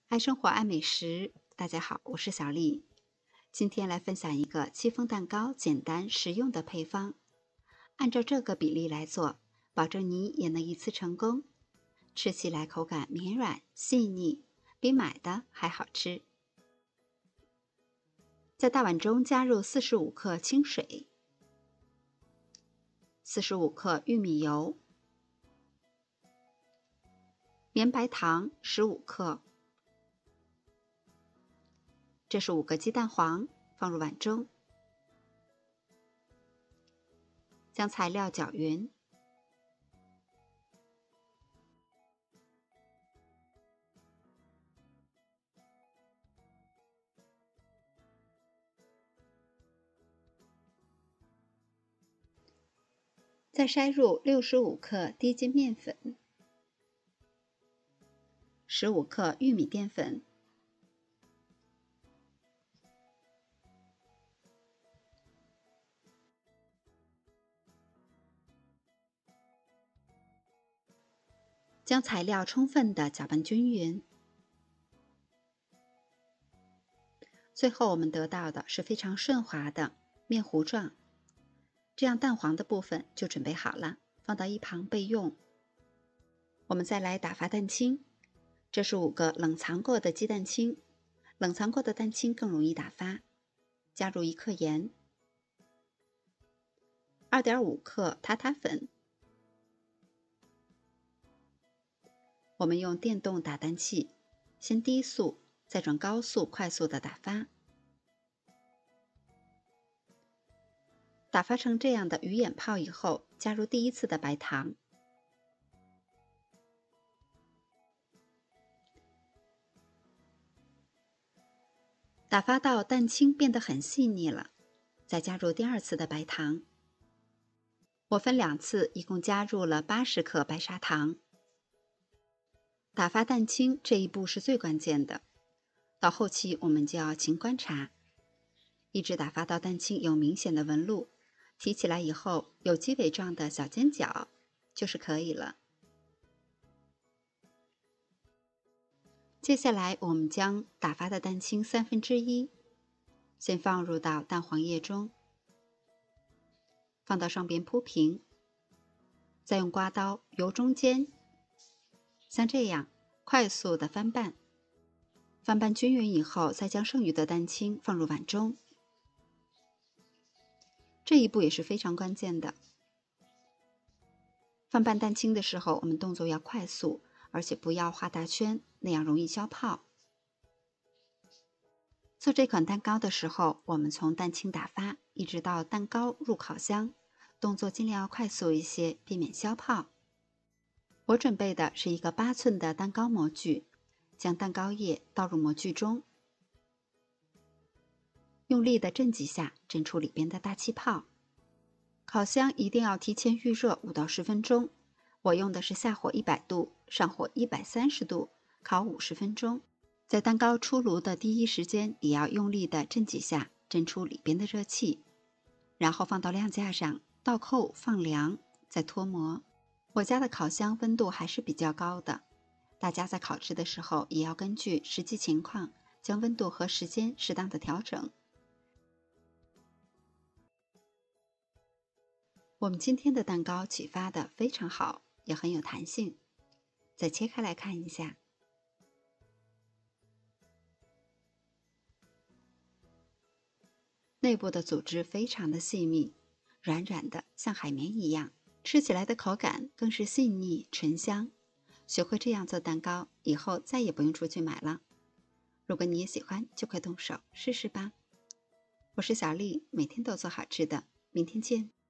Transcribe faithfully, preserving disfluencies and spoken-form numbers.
爱生活，爱美食。大家好，我是小丽。今天来分享一个戚风蛋糕简单实用的配方，按照这个比例来做，保证你也能一次成功。吃起来口感绵软细腻，比买的还好吃。在大碗中加入四十五克清水，四十五克玉米油，绵白糖十五克。这是五个鸡蛋黄，放入碗中，将材料搅匀。再筛入六十五克低筋面粉，十五克玉米淀粉，将材料充分的搅拌均匀。最后我们得到的是非常顺滑的面糊状，这样蛋黄的部分就准备好了，放到一旁备用。我们再来打发蛋清，这是五个冷藏过的鸡蛋清，冷藏过的蛋清更容易打发。加入一克盐， 二点五克塔塔粉。我们用电动打蛋器，先低速，再转高速，快速的打发。打发成这样的鱼眼泡以后，加入第一次的白糖。打发到蛋清变得很细腻了，再加入第二次的白糖。我分两次，一共加入了八十克白砂糖。打发蛋清这一步是最关键的，到后期我们就要勤观察，一直打发到蛋清有明显的纹路，提起来以后有鸡尾状的小尖角，就是可以了。接下来我们将打发的蛋清三分之一先放入到蛋黄液中，放到上边铺平，再用刮刀由中间像这样快速的翻拌，翻拌均匀以后，再将剩余的蛋清放入碗中。这一步也是非常关键的。翻拌蛋清的时候，我们动作要快速，而且不要画大圈，那样容易消泡。做这款蛋糕的时候，我们从蛋清打发一直到蛋糕入烤箱，动作尽量要快速一些，避免消泡。我准备的是一个八寸的蛋糕模具，将蛋糕液倒入模具中，用力的震几下，震出里边的大气泡。烤箱一定要提前预热五到十分钟，我用的是下火一百度，上火一百三十度，烤五十分钟。在蛋糕出炉的第一时间，也要用力的震几下，震出里边的热气，然后放到晾架上，倒扣放凉，再脱模。我家的烤箱温度还是比较高的，大家在烤制的时候也要根据实际情况，将温度和时间适当的调整。我们今天的蛋糕启发的非常好，也很有弹性。再切开来看一下，内部的组织非常的细密，软软的，像海绵一样，吃起来的口感更是细腻醇香。学会这样做蛋糕以后，再也不用出去买了。如果你也喜欢，就快动手试试吧。我是小丽，每天都做好吃的，明天见。